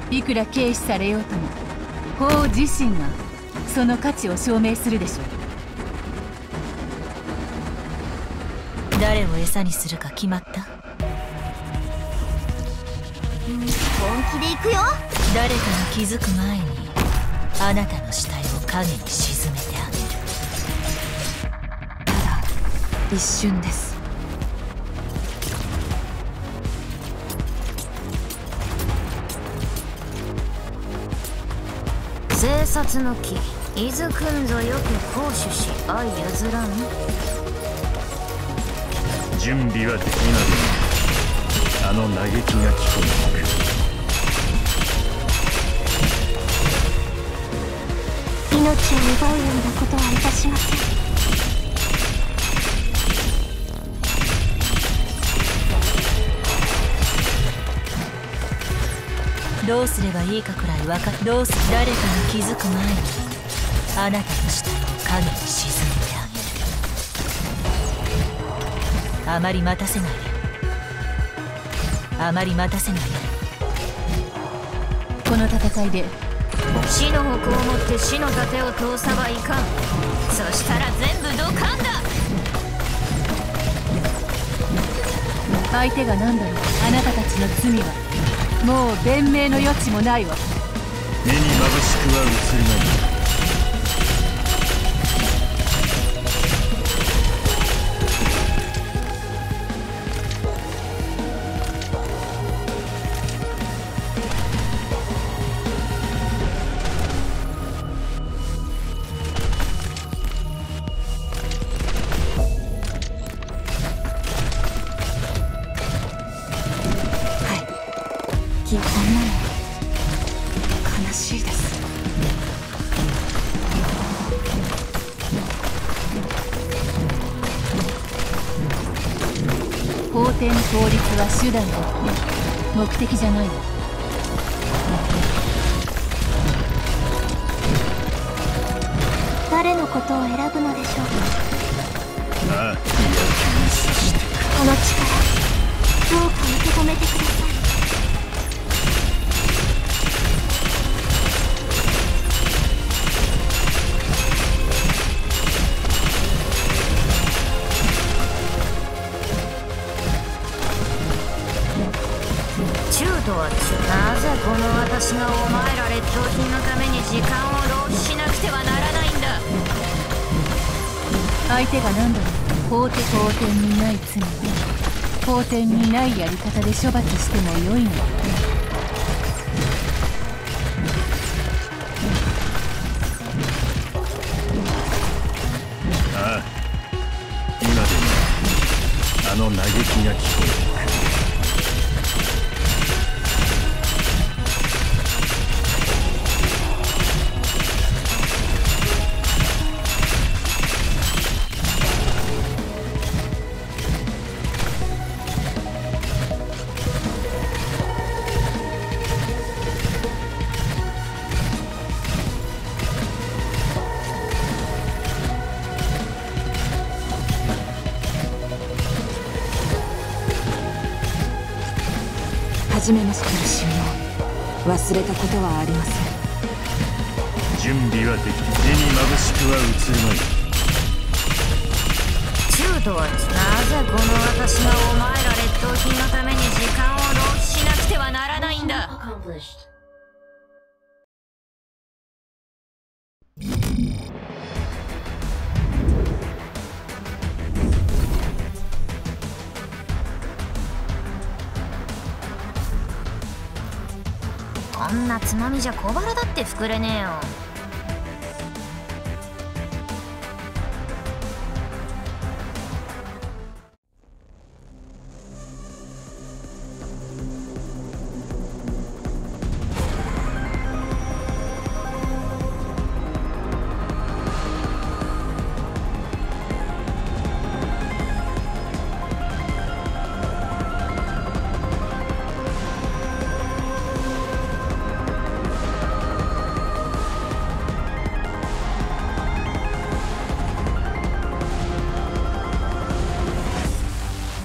いくら軽視されようとも法自身がその価値を証明するでしょう。誰を餌にするか決まった？ 本気で行くよ。 誰かが気づく前にあなたの死体を影に沈めてあげる。ただ一瞬です。 生殺の木、伊豆くんぞよく行使し相譲らん。 準備はできなく、あの嘆きが聞こえてくる。 命を奪うようなことはいたしません。 どうすればいいかくらい分かっどうす誰かが気づく前にあなたの死体を影に沈めてあげる。あまり待たせないで。あまり待たせないで。この戦いで死の矛を持って死の盾を通さばいかん。そしたら全部ドカンだ。 相手が何だろう。あなたたちの罪はもう弁明の余地もないわ。 目に眩しくは映りない。 こんなの悲しいです。 法廷の法律は手段で目的じゃないわ。 誰のことを選ぶのでしょうか。 ああ、野球にさしてくる。 この力どうか受け止めてください。中とはなぜこの私がお前ら劣等品のために時間を浪費しなくてはならないんだ。 相手が何だろう。法廷にない罪は法廷にないやり方で処罰してもよいの。 ああ、今でもあの嘆きが聞こえてくる。 初めましての信用忘れたことはありません。 準備はでき、目に眩しくは映るまい。 中とはなぜこの私がお前ら劣等品のために時間を浪費しなくてはならないんだ。こんなつまみじゃ小腹だって膨れねえよ。